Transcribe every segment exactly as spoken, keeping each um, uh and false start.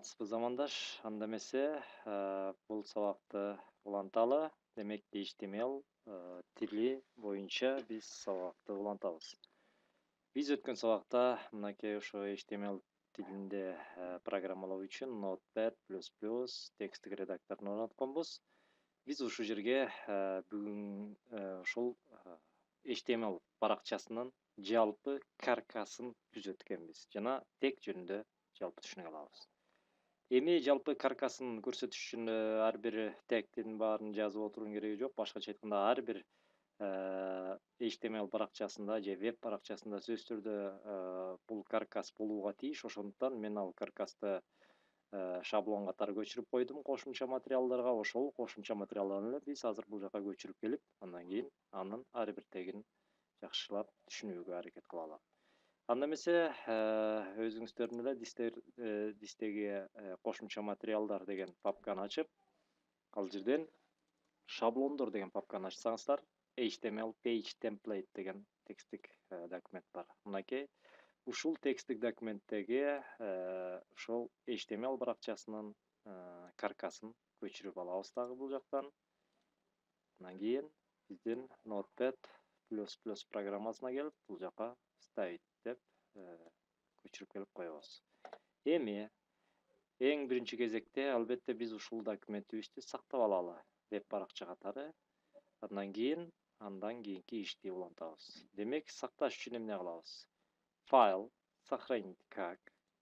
Саламатсызбы, замандаш. Анда эмесе, э, бул сабакты уланталы. Демек, эйч ти эм эл э, тили боюнча биз сабакты улантабыз. Биз өткөн сабакта мынакей ошо эйч ти эм эл тилинде э, программалоо үчүн Notepad++ текстик редакторун орнотконбуз. Биз ушул жерге э, бүгүн э, ушул э, эйч ти эм эл баракчасынын жалпы каркасын түзөт экенбиз жана тег жөнүндө жалпы түшүнүк алабыз. Эми жалпы каркасын көрсөтүш үчүн э, ар бир тегтин баарын жазып отуруунун кереги жок. Башкача айтканда, ар бир э, эйч ти эм эл баракчасында же веб баракчасында сөзсүз түрдө э, бул каркас болууга тийиш. Ошондуктан мен ал каркасты э, шаблон катары көчүрүп койдум кошумча материалдарга. Ошол кошумча материалдан эле биз азыр бул жака көчүрүп келип, андан кийин анын ар бир тегин жакшылап түшүнүүгө аракет кылалы. Анда эмесе өзүңүздөрдүн эле дистер э, дистеги э, кошумча материалдар деген папканы ачып, ал жерден шаблондор деген папканы ачсаңыздар, эйч ти эм эл page template деген текстик э, документ бар. Мынакей ушул текстик документтеги э, ошол эйч ти эм эл баракчасынын э, каркасын көчүрүп алабыз дагы бул жактан. Андан кийин биздин Notepad++ программасына келип, бул жака ставить деп э, көчүрүп келип коебуз. Эми эң биринчи кезекте албетте биз ушул документибизди сактап алалы веб баракча катары. Андан кийин андан кийинки ишти улантабыз. Демек, сакташ үчүн эмне кылабыз? Файл, сохранить как.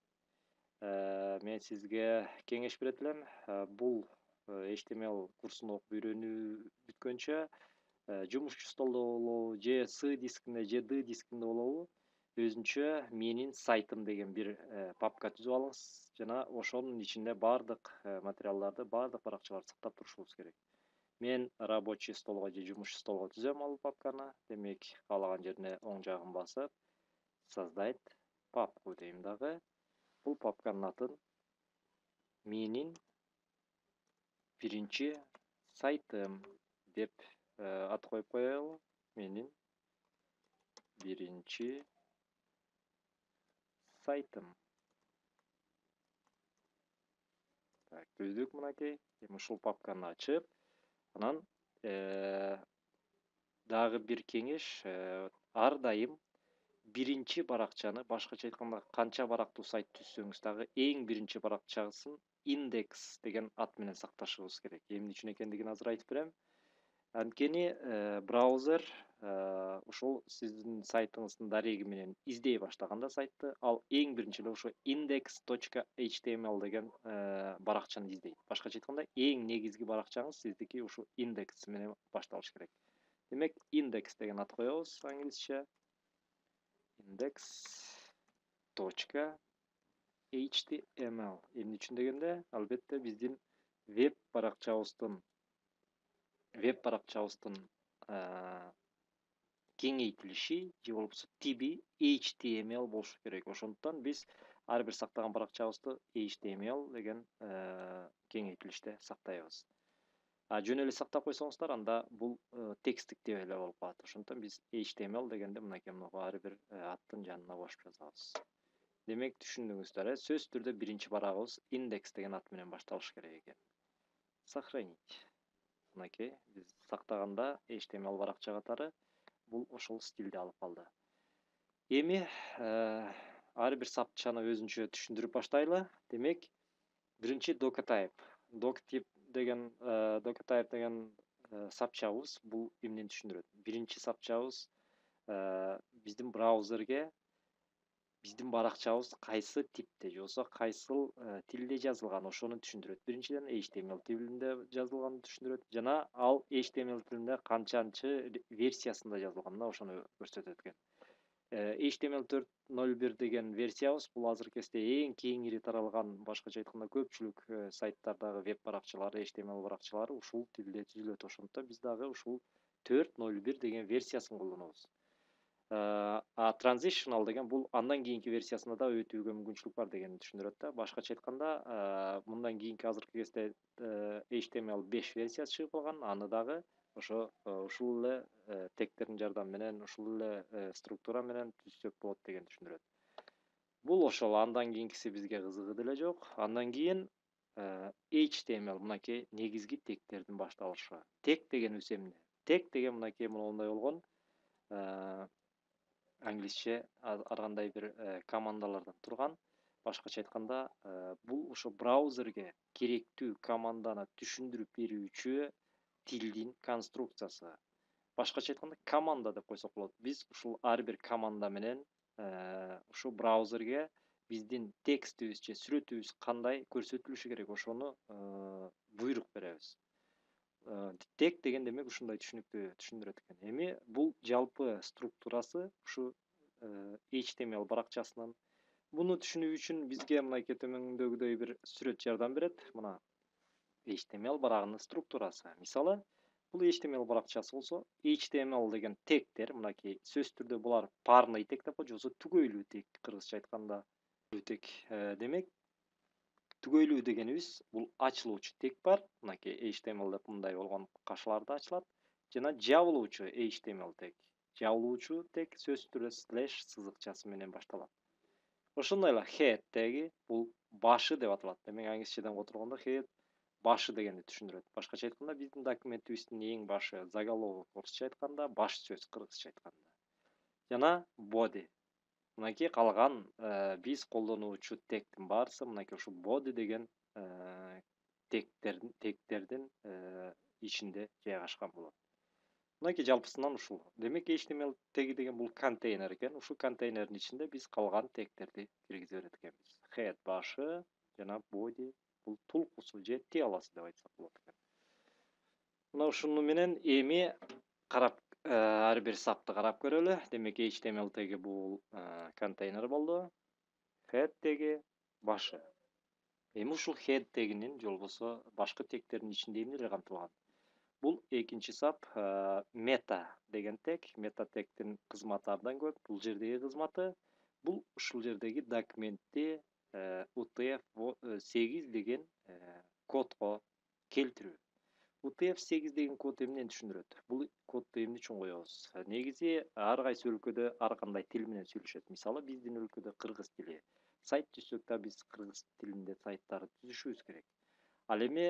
Э, мен сизге кеңеш берет элем. Э, бул эйч ти эм эл курсун окуп үйрөнүү бүткөнчө э, жумушчу столдо болобу, же C дискинде, же D дискинде болобу, өзүнчө менин сайтым деген бир э, папка түзүп алыңыз жана ошонун ичинде баардык э, материалдарды, баардык баракчаларды сактап турушубуз керек. Мен рабочий столго же жумушчу столго түзөм ал папканы. Демек, каалаган жерине оң жагын басып, создать папку дейм дагы. Бул папканын атын менин биринчи сайтым деп э, ат коюп коелу. Менин биринчи сайтым. Так, түздүк мынакей. Эми ушул папканы ачып, анан э, дагы бир кеңеш, э, ар дайым биринчи баракчаны, башкача айтканда, канча барактуу сайт түзсөңүз дагы эң биринчи баракчасын индекс деген ат менен сакташыбыз керек. Эмне үчүн экендигин азыр айтып берем. Анткени э, браузер э, ушул сиздин сайтыңыздын дареги менен издей баштаганда сайтты, ал эң биринчи эле ошо index.html деген э, баракчаны издейт. Башкача айтканда, эң негизги баракчаңыз сиздики ушу индекс менен башталыш керек. Демек, индекс деген ат коебуз англисче. index.html. Эмне үчүн дегенде, албетте биздин веб баракчабыздын веб баракчабыздын кеңейтилиши же болбосо тиби эйч ти эм эл болушу керек. Ошондуктан биз ар бир сактаган баракчабызды эйч ти эм эл деген кеңейтилиште сактайбыз. А жөн эле сактап койсоңуздар, анда бул текстик деп эле болуп калат. Ошондуктан биз эйч ти эм эл дегенде мынакей ар бир аттын жанына кошуп жазабыз. Демек, түшүндүңүздөр, э? Сөзсүз түрдө биринчи барагыбыз индекс деген ат менен башталыш керек экен. Сохранить. Мынакей биз сактаганда эйч ти эм эл баракча катары бул ошол стилде алып калды. Эми ар бир сапчаны өзүнчө түшүндүрүп баштайлы. Демек, биринчи doc-type. Doc-type деген doc-type деген сапчабыз бул эмнени түшүндүрөт? Биринчи сапчабыз биздин браузерге биздин баракчабыз кайсы типте же болбосо кайсыл тилде жазылган, ошону түшүндүрөт. Биринчиден эйч ти эм эл тилинде жазылганын түшүндүрөт жана ал эйч ти эм эл тилинде канчанчы версиясында жазылганын ошону көрсөтөт экен. эйч ти эм эл төрт ноль бир деген версиябыз бул азыркы кезде эң кеңири таралган, башкача айтканда көпчүлүк сайттардагы веб баракчалары, эйч ти эм эл баракчалары ушул тилде түзүлөт. Ошондуктан биз дагы ушул төрт ноль бир деген версиясын колдонобуз. А transitional деген бул андан кийинки версиясына да өтүүгө мүмкүнчүлүк бар дегенди түшүндүрөт да. Башкача айтканда, мындан кийинки азыркы кезде эйч ти эм эл беш версиясы чыгып калган, аны дагы ошо ушул эле тегтердин жардамы менен, ушул эле структура менен түзсөк болот деген түшүндүрөт. Бул ошол андан кийинкиси бизге кызыгы деле жок. Андан кийин эйч ти эм эл мынакей негизги тегтердин башталышы. Тег дегенибиз эмне? Тег деген мынакей моундай болгон, англисче ар кандай бир командалардан турган. Башкача айтканда, бул ошо браузерге керектүү команданы түшүндүрүп берүүчү тилдин конструкциясы. Башкача айтканда, команда деп койсок болот. Биз ушул ар бир команда менен ушул браузерге биздин текстибиз же сүрөтүбүз кандай көрсөтүлүшү керек, ошону буйрук беребиз. Тег деген демек ушундай түшүнүктүү түшүндүрөт экен. Эми бул жалпы структурасы ушу эйч ти эм эл баракчасынын. Буну түшүнүү үчүн бизге мынакей төмөндөгүдөй бир сүрөт жардам берет. Мына эйч ти эм эл барагынын структурасы. Мисалы, бул эйч ти эм эл баракчасы болсо, эйч ти эм эл деген тегтер, мынакей сөз түрдө булар парный тег деп коет, же болбосо түгөйлүү тег, кыргызча айтканда. Тег демек, түгөйлүү дегенибиз бул ачылуучу тег бар. Мынакей эйч ти эм эл деп мындай болгон кашаларда ачылат. Жана жабылуучу эйч ти эм эл тег. Жабылуучу тег сөз түрдө слэш сызыкчасы менен башталат. Ошондой эле head теги бул башы деп аталат. Демек англисчеден которгондо head башы дегенди түшүндүрөт. Башкача айтканда, биздин документибиздин эң башы заголовок орусча айтканда, баш сөз кыргызча айтканда. Жана body. Мынакей калган биз колдонуучу тегдин баарысы мынакей ушу body деген тегтердин тегтердин ичинде жайгашкан болот. Мынакей жалпысынан ушул. Демек эйч ти эм эл теги деген бул контейнер экен. Ушул контейнердин ичинде биз калган тегтерди киргизип берет экенбиз. Head башы жана body бул тулкусу же телосу деп айтсак болот экен. Мына ушуну менен эми карап ар бир сапты карап көрөлү. Демек эйч ти эм эл теги бул контейнер болду. Head теги башы. Эми ушул head тегинин же болбосо башкы тегтердин ичинде эмнелер камтылган? Бул экинчи сап meta деген тег. Meta тегдин кызматы абдан көп. Бул жердеги кызматы бул ушул жердеги документти у ти эф сегиз деген кодго келтирүү. у ти эф сегиз деген код эмнени түшүндүрөт? Бул кодду эмне үчүн коебуз? Негизи ар кайсы өлкөдө ар кандай тил менен сүйлөшөт. Мисалы, биздин өлкөдө кыргыз тили. Сайт түзсөк да биз кыргыз тилинде сайттарды түзүшүбүз керек. Ал эми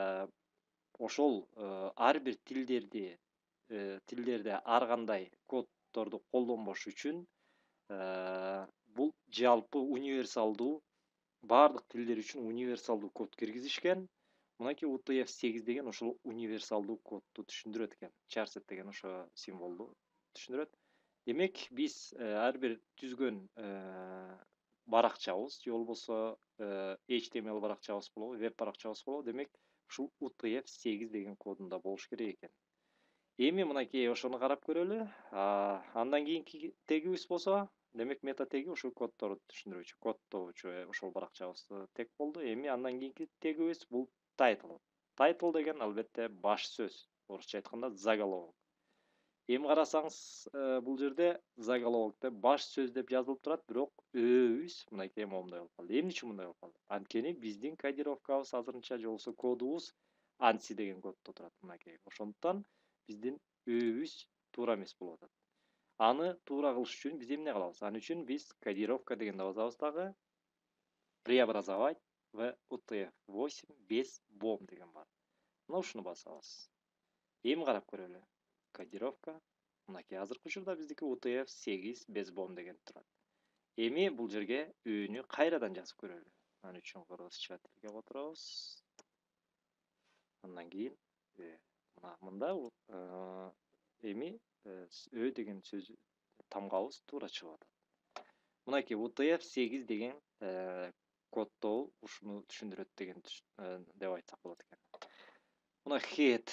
ошол ар бир тилдерди тилдерде ар кандай коддорду колдонбош үчүн бул жалпы универсалдуу баардык тилдер үчүн универсалдуу код киргизишкен. Мынакей у ти эф сегиз деген ошол универсалдуу кодду түшүндүрөт экен. Charset деген ошо символду түшүндүрөт. Демек, биз ар бир түзгөн баракчабыз же болбосо эйч ти эм эл баракчабыз болобу, веб баракчабыз болобу, демек ушул у ти эф сегиз деген кодунда болуш керек экен. Эми мынакей ошону карап көрөлү. Андан кийинки тегибиз болсо, демек мета теги ушул коддорду түшүндүрүүчү, коддоочу ошол баракчабыз тег болду. Эми андан кийинки тегибиз бул title. Title деген албетте баш сөз. Орусча айтканда заголовок. Эми карасаңыз, бул жерде заголовокто баш сөз деп жазылып турат, бирок өбүз мынакей момундай болуп калды. Эмне үчүн мындай болуп калды? Анткени биздин кодировкабыз азырынча же болбосо кодубуз ANSI деген коддо турат мынакей. Ошондуктан биздин өбүз туура эмес болуп атат. Аны туура кылыш үчүн биз эмне кылабыз? Аны үчүн биз кодировка дегенди басабыз дагы преобразовать в у ти эф восемь без бом деген бар. Мына ушуну басабыз. Эми карап көрөлү. Кодировка. Мынакей азыркы учурда биздики у ти эф сегиз без бом деген турат. Эми бул жерге өөнү кайрадан жазып көрөлү. Аны үчүн кыргызча тилге которобуз. Андан кийин мына мында эми ö деген сөз тамгабыз туура чыгып атат. Мынакей у ти эф сегиз деген коддоо ушуну түшүндүрөт деген деп айтсак болот экен. Мына head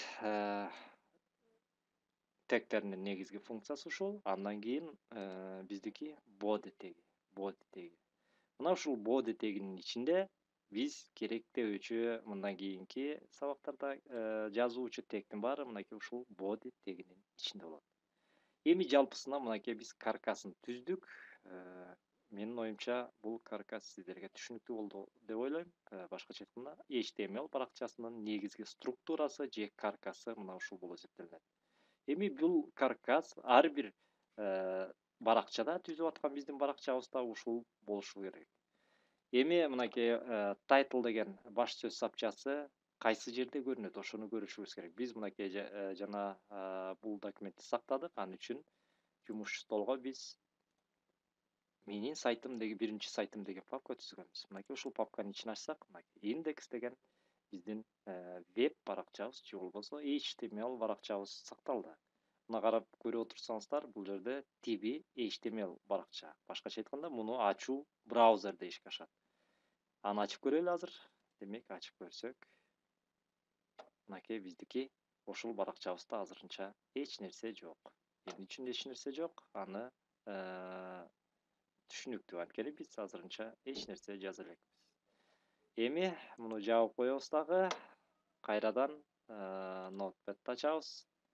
тегтердин негизги функциясы ушул. Андан кийин биздики body теги, body теги. Мына ушул body тегинин ичинде биз керектөөчү мындан кийинки сабактарда жазуучу тегдин баары мынакей ушул body тегинин ичинде болот. Эми жалпысынан мынакей биз каркасын түздүк. Менин оюмча бул каркас сиздерге түшүнүктүү болду деп ойлойм. Башкача айтканда, эйч ти эм эл баракчасынын негизги структурасы же каркасы мына ушул болуп эсептелет. Эми бул каркас ар бир баракчада түзүп аткан биздин баракчабызда ушул болушу керек. Эми мынакей title деген баш сөз сапчасы кайсы жерде көрүнөт, ошону көрүшүбүз керек. Биз мынакей жана бул документти сактадык. Ал үчүн жумуш столго биз менин сайтым деген биринчи сайтым деген папка түзгөнбүз. Мынакей ушул папканын ичин ачсак, мынакей индекс деген биздин веб баракчабыз же болбосо эйч ти эм эл баракчабыз сакталды. Мына карап көрүп отурсаңыздар, бул жерде тиби эйч ти эм эл баракча. Башкача айтканда, муну ачуу браузерде ишке ашат. Аны ачып көрөлү азыр. Демек, ачып көрсөк, мынакей биздики ушул баракчабызда азырынча эч нерсе жок. Эмне үчүн эч нерсе жок? Аны түшүнүктүү, анткени биз азырынча эч нерсе жаза элекпиз. Эми муну жаап коебуз дагы. Кайрадан Notepad ачабыз.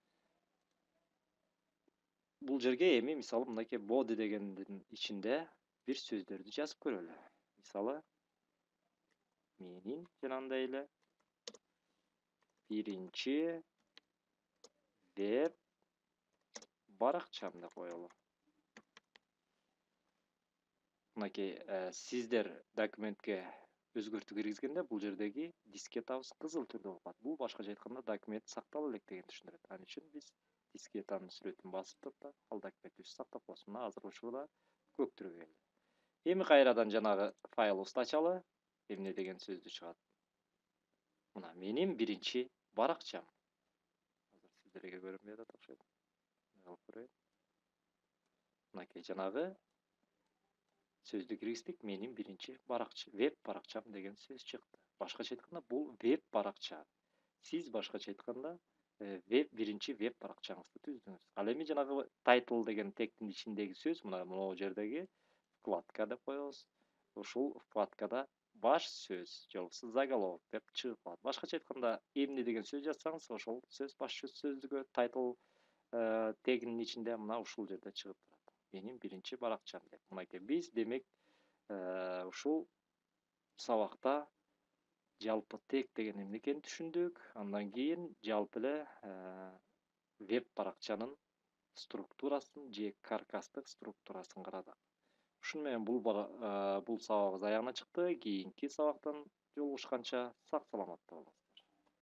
Бул жерге эми мисалы мынакей body дегендин ичинде бир сөздөрдү жазып көрөлү. Мисалы менин жанагындай эле биринчи веб баракчам деп коелу. Мынакей сиздер документке өзгөртүү киргизгенде бул жердеги дискетабыз кызыл түрдө болуп калат. Бул башкача айтканда документ сактала элек деген түшүндүрөт. Ал үчүн биз дискетанын сүрөтүн басып туруп да ал документти сактап коебуз. Мына азыр ушурда көк түргө келди. Эми кайрадан жанагы файлыбызды ачалы. Эмне деген сөздү чыгат? Мына менин биринчи баракчам. Азыр сиздерге көрүнбөй атат окшойт. Алып көрөйүн. Мынакей жанагы сөздү киргиздик, менин биринчи баракча, веб баракчам деген сөз чыкты. Башкача айтканда, бул веб баракча. Сиз башкача айтканда, веб биринчи веб баракчаңызды түздүңүз. Ал эми жанагы title деген тегтин ичиндеги сөз, мына могу жердеги вкладка деп коебуз. Ушул вкладкада баш сөз же болбосо заголовок деп чыгып калат. Башкача айтканда, эмне деген сөз жазсаңыз, ошол сөз баш сөздүгө title тегинин ичинде мына ушул жерде чыгып турат. Менин биринчи баракчам деп. Мынакей биз демек ушул сабакта жалпы тег деген эмне экенин түшүндүк. Андан кийин жалпы эле веб баракчанын структурасын же каркастык структурасын карадык. Ушуну менен бул бул сабагыбыз аягына чыкты. Кийинки сабактан жолугушканча сак саламатта болуңуз.